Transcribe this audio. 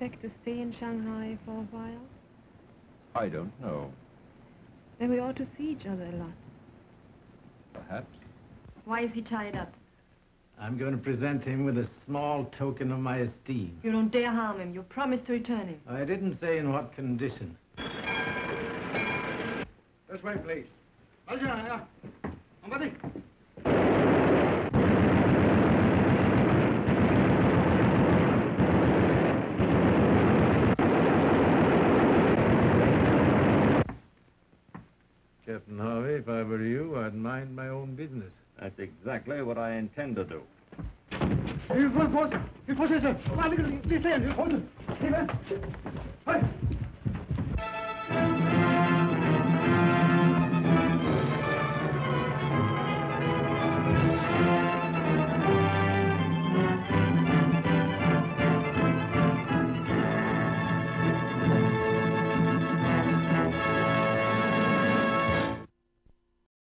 expect to stay in Shanghai for a while? I don't know. Then we ought to see each other a lot. Perhaps. Why is he tied up? I'm going to present him with a small token of my esteem. You don't dare harm him. You promised to return him. I didn't say in what condition. This way, please. Captain Harvey, if I were you, I'd mind my own business. That's exactly what I intend to do. You